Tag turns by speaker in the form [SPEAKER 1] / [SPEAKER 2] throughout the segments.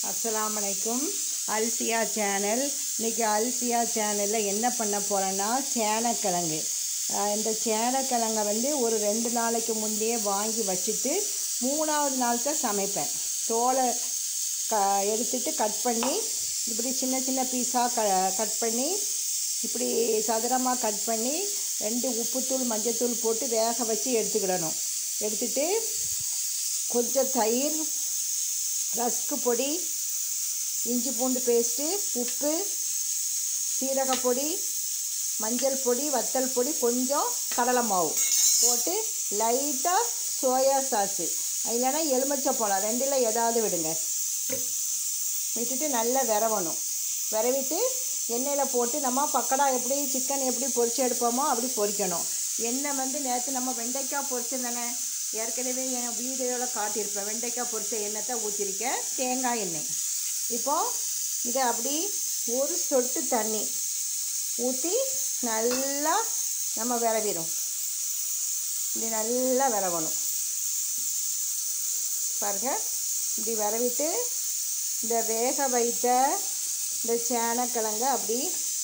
[SPEAKER 1] அஸ்ஸலாமு அலைக்கும். அல்ஃபியா சேனல். இன்றைக்கி அல்ஃபியா சேனலில் என்ன பண்ண போகிறேன்னா சேனக்கிழங்கு. இந்த சேனக்கிழங்கை வந்து ஒரு 2 நாளைக்கு முந்தையே வாங்கி வச்சுட்டு 3ஆவது நாள் தான் சமைப்பேன். தோலை எடுத்துட்டு கட் பண்ணி இப்படி சின்ன சின்ன பீஸாக கட் பண்ணி இப்படி சதுரமாக கட் பண்ணி 2 உப்புத்தூள் மஞ்சத்தூள் போட்டு வேக வச்சு எடுத்துக்கிடணும். எடுத்துட்டு கொஞ்சம் தயிர், ரஸ்க்கு பொடி, இஞ்சி பூண்டு பேஸ்ட்டு, உப்பு, சீரகப்பொடி, மஞ்சள் பொடி, வத்தல் பொடி, கொஞ்சம் கடலை மாவு போட்டு லைட்டாக சோயா சாஸு இல்லைன்னா எலுமிச்சப்பழம் 2ல் ஏதாவது விடுங்க. விட்டுட்டு நல்லா விரவணும். விரவிட்டு எண்ணெயில் போட்டு நம்ம பக்கடா எப்படி சிக்கன் எப்படி பொரிச்சு எடுப்போமோ அப்படி பொரிக்கணும். எண்ணெய் வந்து நேற்று நம்ம வெண்டைக்காய் பொரிச்சிருந்தானே, ஏற்கனவே என் வீடியோவில் காட்டியிருப்பேன். வெண்டைக்காய் பொரிச்ச எண்ணெய் தான் ஊற்றிருக்கேன், தேங்காய் எண்ணெய். இப்போது இதை அப்படி ஒரு சொட்டு தண்ணி ஊற்றி நல்லா நம்ம விரவிடும். இப்படி நல்லா விரவணும் பாருங்க. இப்படி விரவிட்டு இந்த வேக வைத்த இந்த சேனக்கிழங்கை அப்படி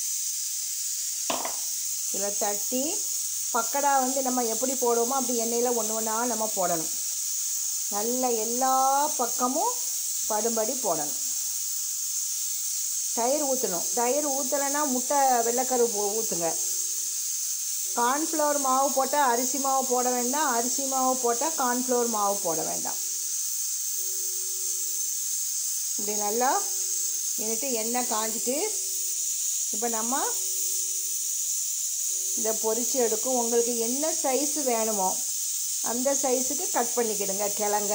[SPEAKER 1] இதில் தட்டி பக்கடா வந்து நம்ம எப்படி போடுவோமோ அப்படி எண்ணெயில் ஒன்று ஒன்றா நம்ம போடணும். நல்ல எல்லா பக்கமும் படும்படி போடணும். தயிர் ஊற்றணும். தயிர் ஊற்றலைன்னா முட்டை வெள்ளைக்கரு ஊற்றுங்க. கார்ன்ஃப்ளவர் மாவு போட்டால் அரிசி மாவு போட வேண்டாம், அரிசி மாவு போட்டால் கார்ன்ஃப்ளவர் மாவு போட வேண்டாம். இப்படி நல்லா நின்றுட்டு எண்ணெய் காஞ்சிட்டு இப்போ நம்ம இதை பொரித்து எடுக்கும். உங்களுக்கு என்ன சைஸு வேணுமோ அந்த சைஸுக்கு கட் பண்ணிக்கிடுங்க கிழங்க.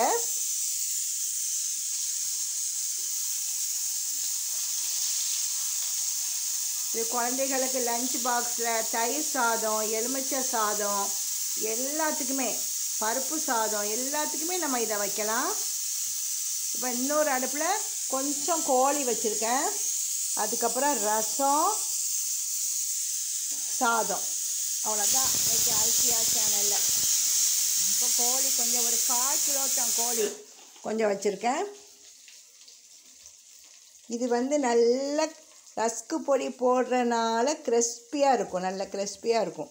[SPEAKER 1] இது குழந்தைகளுக்கு லஞ்ச் பாக்ஸில் தயிர் சாதம், எலுமிச்சை சாதம், எல்லாத்துக்குமே பருப்பு சாதம் எல்லாத்துக்குமே நம்ம இதை வைக்கலாம். இப்போ இன்னொரு அடுப்பில் கொஞ்சம் கோழி வச்சுருக்கேன். அதுக்கப்புறம் ரசம், சாதம், அவ்வளோதான் இன்றைக்கி அல்ஃபியா சேனலில். இப்போ கோழி கொஞ்சம் ஒரு 1/4 கிலோ கோழி கொஞ்சம் வச்சுருக்கேன். இது வந்து நல்ல ரஸ்க்கு பொடி போடுறனால கிறிஸ்பியாக இருக்கும், நல்ல கிறிஸ்பியாக இருக்கும்.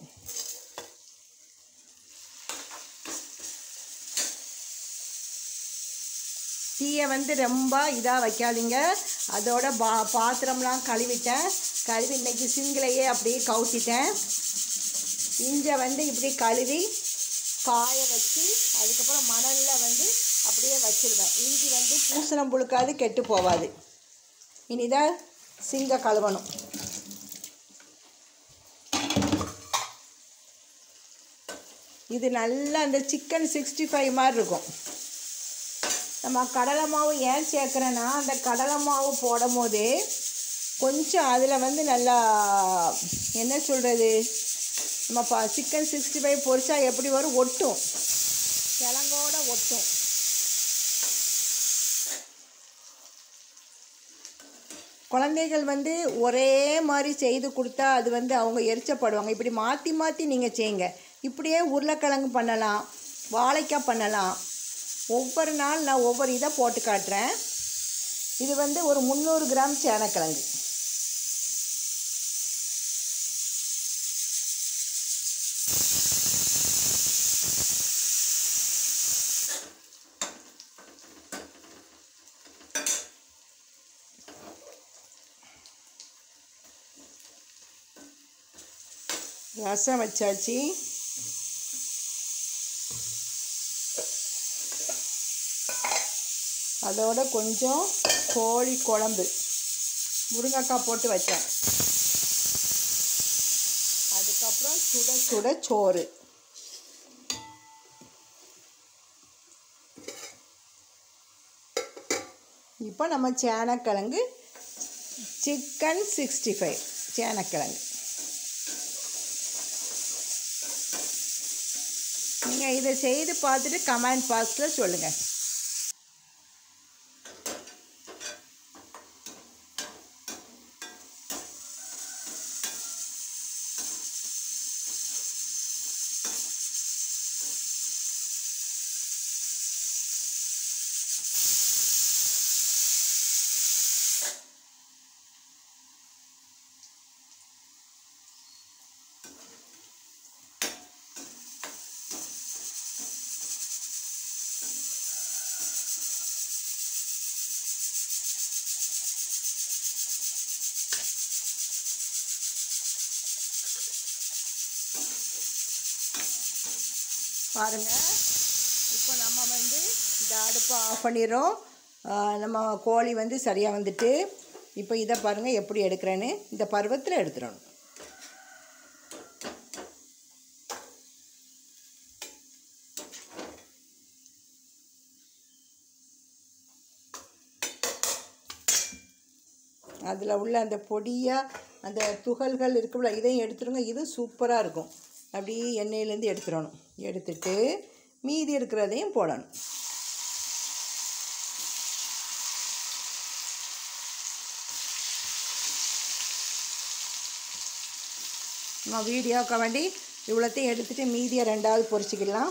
[SPEAKER 1] தீயை வந்து ரொம்ப இதாக வைக்காதீங்க. அதோட பாத்திரம்லாம் கழுவிட்டேன். கழுவி இன்றைக்கி சிங்கிலையே அப்படியே கவுத்திட்டேன். இஞ்சை வந்து இப்படி கழுவி காய வச்சு அதுக்கப்புறம் மணலில் வந்து அப்படியே வச்சுருவேன். இஞ்சி வந்து பூசணம் புழுக்காது, கெட்டு போகாது. இனிதான் சிங்கை கழுவணும். இது நல்லா அந்த சிக்கன் 65 மாதிரி இருக்கும். நம்ம கடலை மாவு ஏன் சேர்க்குறேன்னா, அந்த கடலை மாவு போடும் போதே கொஞ்சம் அதில் வந்து நல்லா என்ன சொல்கிறது, நம்ம சிக்கன் 65 பொரிச்சா எப்படி வரும், ஒட்டும், கிழங்கோட ஒட்டும். குழந்தைகள் வந்து ஒரே மாதிரி செய்து கொடுத்தா அது வந்து அவங்க எரிச்சப்படுவாங்க. இப்படி மாற்றி மாற்றி நீங்கள் செய்யுங்க. இப்படியே உருளைக்கிழங்கு பண்ணலாம், வாழைக்காய் பண்ணலாம். ஒவ்வொரு நாள் நான் ஒவ்வொரு இதை போட்டு காட்டுறேன். இது வந்து ஒரு 300 கிராம் சேனக்கிழங்கு. ரசம் வச்சாச்சு. அதோட கொஞ்சம் கோழி குழம்பு முருங்கைக்காய் போட்டு வச்சேன். அதுக்கப்புறம் சுட சுட சோறு. இப்போ நம்ம சேனக்கிழங்கு சிக்கன் 65 சேனக்கிழங்கு. நீங்கள் இதை செய்து பார்த்துட்டு கமெண்ட் பாக்ஸில் சொல்லுங்கள். பாருங்கள். இப்போ நம்ம வந்து இந்த அடுப்பை ஆஃப் பண்ணிடுறோம். நம்ம கோழி வந்து சரியாக வந்துட்டு. இப்போ இதை பாருங்கள் எப்படி எடுக்கிறேன்னு. இந்த பருவத்தில் எடுத்துடணும். அதில் உள்ள அந்த பொடியாக அந்த துகள்கள் இருக்குல்ல, இதையும் எடுத்துருங்க. இது சூப்பராக இருக்கும். அப்படியே எண்ணெயிலேருந்து எடுத்துடணும். எடுத்துட்டு மீதி இருக்கிறதையும் போடணும். நான் வீடியோவுக்கு வேண்டி இவ்வளோத்தையும் எடுத்துகிட்டு மீதியை ரெண்டாவது பொரிச்சிக்கலாம்.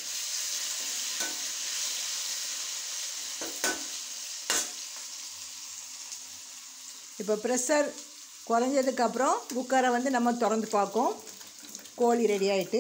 [SPEAKER 1] இப்போ ப்ரெஷர் குறைஞ்சதுக்கப்புறம் குக்கரை வந்து நம்ம திறந்து பார்ப்போம். கோழி ரெடி ஆகிட்டு.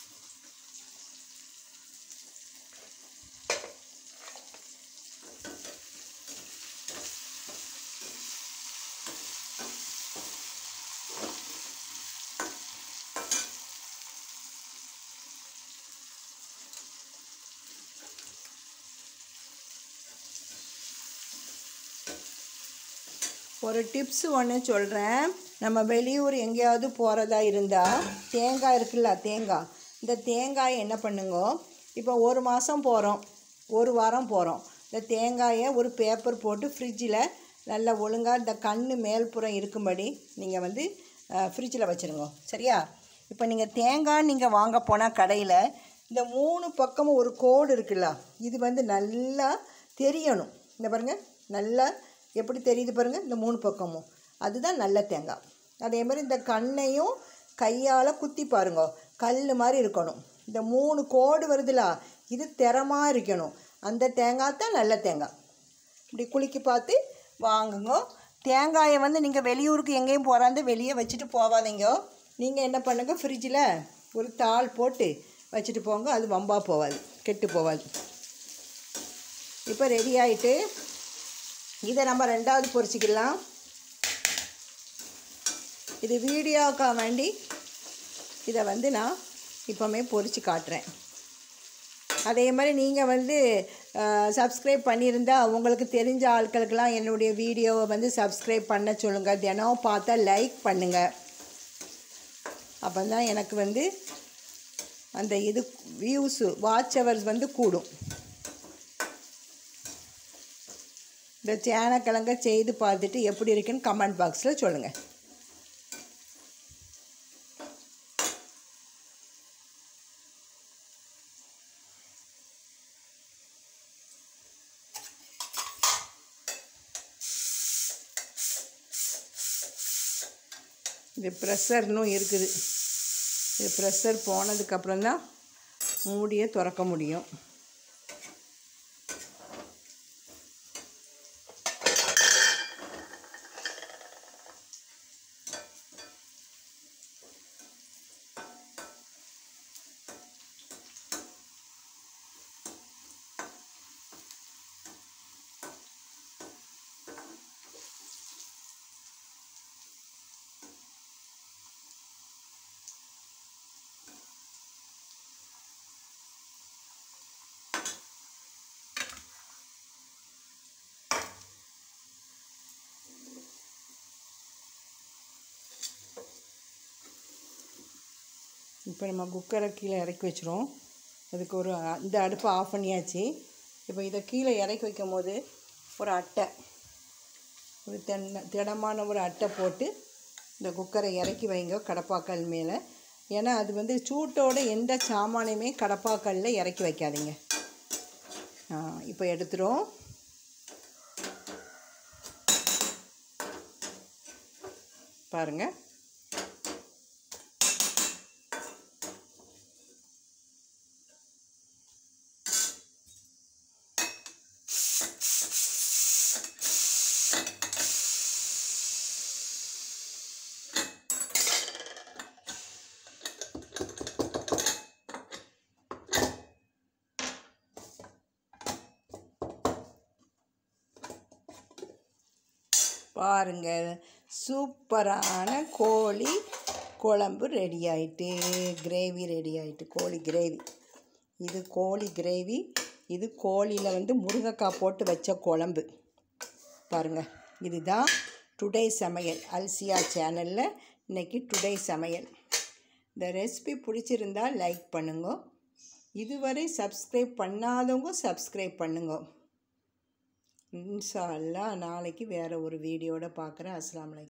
[SPEAKER 1] ஒரு டிப்ஸ் ஒன்று சொல்கிறேன். நம்ம வெளியூர் எங்கேயாவது போகிறதா இருந்தால் தேங்காய் இருக்குல்ல, தேங்காய், இந்த தேங்காயை என்ன பண்ணுங்க, இப்போ ஒரு மாதம் போகிறோம், ஒரு வாரம் போகிறோம், இந்த தேங்காயை ஒரு பேப்பர் போட்டு ஃப்ரிட்ஜில் நல்லா ஒழுங்காக இந்த கண் மேல்புறம் இருக்கும்படி நீங்கள் வந்து ஃப்ரிட்ஜில் வச்சுருங்க. சரியா? இப்போ நீங்கள் தேங்காய் நீங்கள் வாங்க போனால் கடையில் இந்த 3 பக்கமும் ஒரு கோடு இருக்குல்ல, இது வந்து நல்லா தெரியணும். இந்த பாருங்கள், நல்லா எப்படி தெரியுது பாருங்கள், இந்த 3 பக்கமும். அதுதான் நல்ல தேங்காய். அதே மாதிரி இந்த கண்ணையும் கையால் குத்தி பாருங்க, கல் மாதிரி இருக்கணும். இந்த 3 கோடு வருதுல, இது திறமாக இருக்கணும். அந்த தேங்காய் தான் நல்ல தேங்காய். இப்படி குலுக்கி பார்த்து வாங்குங்க. தேங்காயை வந்து நீங்கள் வெளியூருக்கு எங்கேயும் போகிறாந்து வெளியே வச்சுட்டு போகாதீங்க. நீங்கள் என்ன பண்ணுங்க, ஃப்ரிட்ஜில் ஒரு தாள் போட்டு வச்சுட்டு போங்க. அது வம்பாக போகாது, கெட்டு போகாது. இப்போ ரெடி ஆகிட்டு இதை நம்ம ரெண்டாவது பொரிச்சிக்கலாம். இது வீடியோக்காக வேண்டி இதை வந்து நான் இப்போமே பொரித்து காட்டுறேன். அதே மாதிரி நீங்கள் வந்து சப்ஸ்கிரைப் பண்ணியிருந்தால் உங்களுக்கு தெரிஞ்ச ஆட்களுக்கெல்லாம் என்னுடைய வீடியோவை வந்து சப்ஸ்கிரைப் பண்ண சொல்லுங்கள். தினம் பார்த்தா லைக் பண்ணுங்கள். அப்போ தான் எனக்கு வந்து அந்த இது வியூஸு வாட்ச் ஹவர்ஸ் வந்து கூடும். இந்த சேனக்கிழங்க செய்து பார்த்துட்டு எப்படி இருக்குன்னு கமெண்ட் பாக்ஸில் சொல்லுங்கள். இது ப்ரெஷர்னும் இருக்குது. இது ப்ரெஷர் போனதுக்கப்புறம் தான் மூடியை திறக்க முடியும். இப்போ நம்ம குக்கரை கீழே இறக்கி வச்சிரும். அதுக்கு ஒரு இந்த அடுப்பை ஆஃப் பண்ணியாச்சு. இப்போ இதை கீழே இறக்கி வைக்கும் போது ஒரு அட்டை, ஒரு திடமான ஒரு அட்டை போட்டு இந்த குக்கரை இறக்கி வைங்க கடப்பாக்கல் மேலே. ஏன்னா அது வந்து சூட்டோட எந்த சாமானையுமே கடப்பாக்கல்லில் இறக்கி வைக்காதீங்க. இப்போ எடுத்துரும். பாருங்கள், பாருங்கள், சூப்பரான கோழி குழம்பு ரெடி ஆகிட்டு, கிரேவி ரெடி ஆகிட்டு, கோழி கிரேவி. இது கோழி கிரேவி. இது கோழியில் வந்து முருங்கைக்காய் போட்டு வச்ச குழம்பு பாருங்கள். இதுதான் டுடே சமையல். அல்சியா சேனலில் இன்றைக்கி டுடே சமையல். இந்த ரெசிபி பிடிச்சிருந்தா லைக் பண்ணுங்க. இதுவரை சப்ஸ்கிரைப் பண்ணாதவங்க சப்ஸ்கிரைப் பண்ணுங்க. இன்ஷா அல்லாஹ் நாளைக்கு வேறு ஒரு வீடியோட பார்க்குறேன். அஸ்ஸலாமு அலைக்கும்.